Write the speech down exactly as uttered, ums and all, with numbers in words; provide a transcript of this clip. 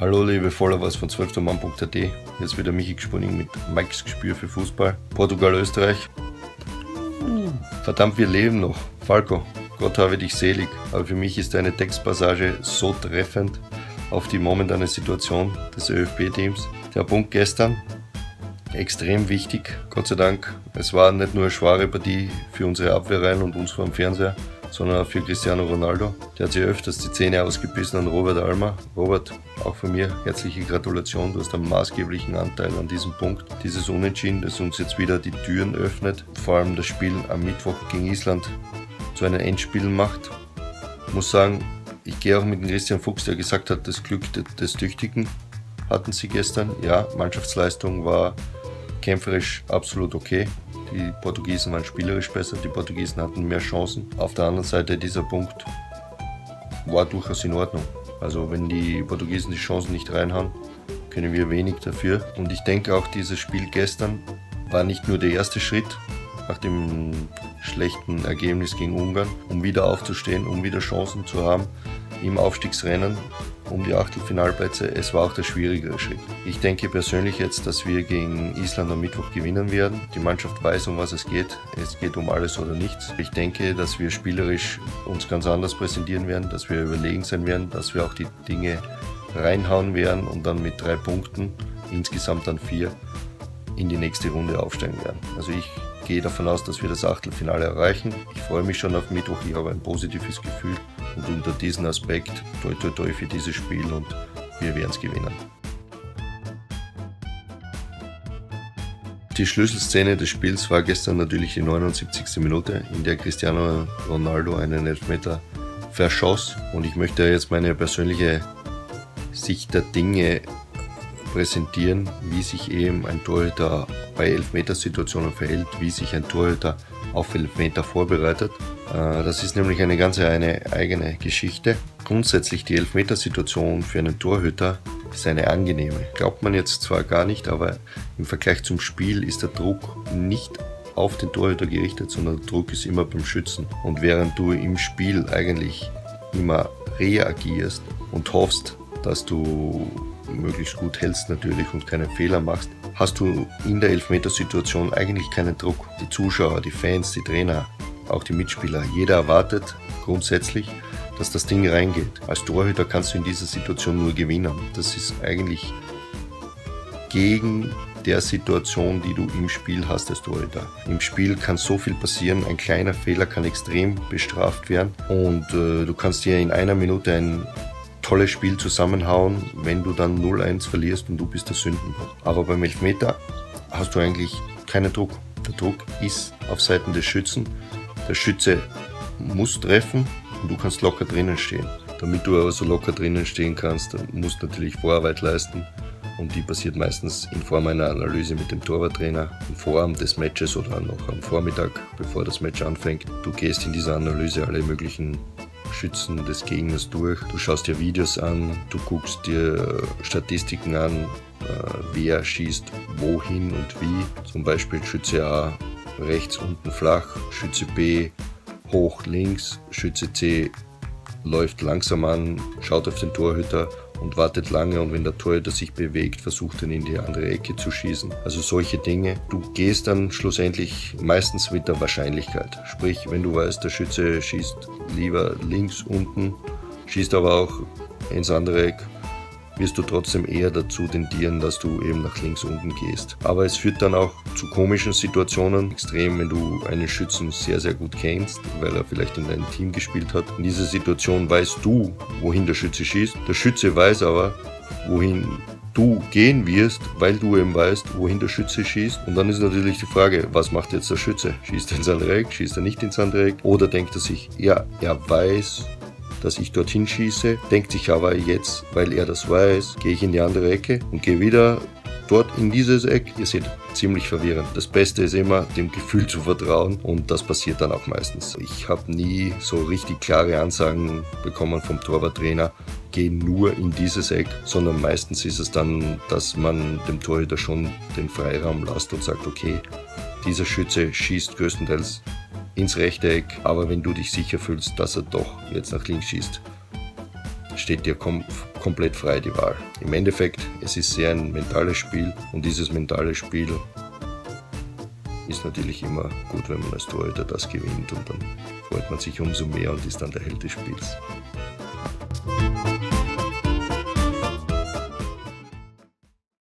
Hallo liebe Followers von zwölfter Mann punkt at, hier ist wieder Michi Gspuning mit Mikes Gespür für Fußball. Portugal, Österreich. Verdammt, wir leben noch. Falco, Gott habe dich selig. Aber für mich ist eine Textpassage so treffend auf die momentane Situation des ÖFB-Teams. Der Punkt gestern, extrem wichtig, Gott sei Dank. Es war nicht nur eine schwere Partie für unsere Abwehrreihen und uns vor dem Fernseher, sondern auch für Cristiano Ronaldo. Der hat sich öfters die Zähne ausgebissen an Robert Almer. Robert, auch von mir herzliche Gratulation, du hast einen maßgeblichen Anteil an diesem Punkt. Dieses Unentschieden, das uns jetzt wieder die Türen öffnet, vor allem das Spiel am Mittwoch gegen Island zu einem Endspiel macht. Ich muss sagen, ich gehe auch mit dem Christian Fuchs, der gesagt hat, das Glück des Tüchtigen hatten sie gestern. Ja, Mannschaftsleistung war kämpferisch absolut okay. Die Portugiesen waren spielerisch besser, die Portugiesen hatten mehr Chancen. Auf der anderen Seite, dieser Punkt war durchaus in Ordnung. Also wenn die Portugiesen die Chancen nicht reinhauen, können wir wenig dafür. Und ich denke auch, dieses Spiel gestern war nicht nur der erste Schritt nach dem schlechten Ergebnis gegen Ungarn, um wieder aufzustehen, um wieder Chancen zu haben im Aufstiegsrennen um die Achtelfinalplätze. Es war auch der schwierigere Schritt. Ich denke persönlich jetzt, dass wir gegen Island am Mittwoch gewinnen werden. Die Mannschaft weiß, um was es geht. Es geht um alles oder nichts. Ich denke, dass wir spielerisch uns ganz anders präsentieren werden, dass wir überlegen sein werden, dass wir auch die Dinge reinhauen werden und dann mit drei Punkten, insgesamt dann vier, in die nächste Runde aufsteigen werden. Also ich gehe davon aus, dass wir das Achtelfinale erreichen. Ich freue mich schon auf Mittwoch, ich habe ein positives Gefühl und unter diesem Aspekt toi toi toi für dieses Spiel und wir werden es gewinnen. Die Schlüsselszene des Spiels war gestern natürlich die neunundsiebzigste Minute, in der Cristiano Ronaldo einen Elfmeter verschoss, und ich möchte jetzt meine persönliche Sicht der Dinge präsentieren, wie sich eben ein Torhüter bei Elfmetersituationen verhält, wie sich ein Torhüter auf Elfmeter vorbereitet. Das ist nämlich eine ganz eine eigene Geschichte. Grundsätzlich die Elfmetersituation für einen Torhüter ist eine angenehme. Glaubt man jetzt zwar gar nicht, aber im Vergleich zum Spiel ist der Druck nicht auf den Torhüter gerichtet, sondern der Druck ist immer beim Schützen. Und während du im Spiel eigentlich immer reagierst und hoffst, dass du möglichst gut hältst natürlich und keine Fehler machst, hast du in der Elfmetersituation eigentlich keinen Druck. Die Zuschauer, die Fans, die Trainer, auch die Mitspieler, jeder erwartet grundsätzlich, dass das Ding reingeht. Als Torhüter kannst du in dieser Situation nur gewinnen. Das ist eigentlich gegen der Situation, die du im Spiel hast als Torhüter. Im Spiel kann so viel passieren, ein kleiner Fehler kann extrem bestraft werden und äh, du kannst dir in einer Minute ein tolles Spiel zusammenhauen, wenn du dann null eins verlierst und du bist der Sündenbock. Aber beim Elfmeter hast du eigentlich keinen Druck. Der Druck ist auf Seiten des Schützen. Der Schütze muss treffen und du kannst locker drinnen stehen. Damit du aber so locker drinnen stehen kannst, musst du natürlich Vorarbeit leisten. Und die passiert meistens in Form einer Analyse mit dem Torwarttrainer im Vorabend des Matches oder noch am Vormittag, bevor das Match anfängt. Du gehst in dieser Analyse alle möglichen Schützen des Gegners durch. Du schaust dir Videos an, du guckst dir Statistiken an, wer schießt wohin und wie. Zum Beispiel Schütze A rechts unten flach, Schütze B hoch links, Schütze C läuft langsam an, schaut auf den Torhüter und wartet lange, und wenn der Torhüter sich bewegt, versucht er in die andere Ecke zu schießen. Also solche Dinge. Du gehst dann schlussendlich meistens mit der Wahrscheinlichkeit. Sprich, wenn du weißt, der Schütze schießt lieber links unten, schießt aber auch ins andere Eck, wirst du trotzdem eher dazu tendieren, dass du eben nach links unten gehst. Aber es führt dann auch zu komischen Situationen, extrem, wenn du einen Schützen sehr, sehr gut kennst, weil er vielleicht in deinem Team gespielt hat. In dieser Situation weißt du, wohin der Schütze schießt. Der Schütze weiß aber, wohin du gehen wirst, weil du eben weißt, wohin der Schütze schießt. Und dann ist natürlich die Frage, was macht jetzt der Schütze? Schießt er ins andere Eck? Schießt er nicht ins andere Eck? Oder denkt er sich, ja, er weiß, dass ich dorthin schieße, denkt sich aber jetzt, weil er das weiß, gehe ich in die andere Ecke und gehe wieder dort in dieses Eck. Ihr seht, ziemlich verwirrend. Das Beste ist immer, dem Gefühl zu vertrauen, und das passiert dann auch meistens. Ich habe nie so richtig klare Ansagen bekommen vom Torwarttrainer, geh nur in dieses Eck, sondern meistens ist es dann, dass man dem Torhüter schon den Freiraum lässt und sagt, okay, dieser Schütze schießt größtenteils ins rechte Eck, aber wenn du dich sicher fühlst, dass er doch jetzt nach links schießt, steht dir kom komplett frei die Wahl. Im Endeffekt, es ist sehr ein mentales Spiel und dieses mentale Spiel ist natürlich immer gut, wenn man als Torhüter das gewinnt und dann freut man sich umso mehr und ist dann der Held des Spiels.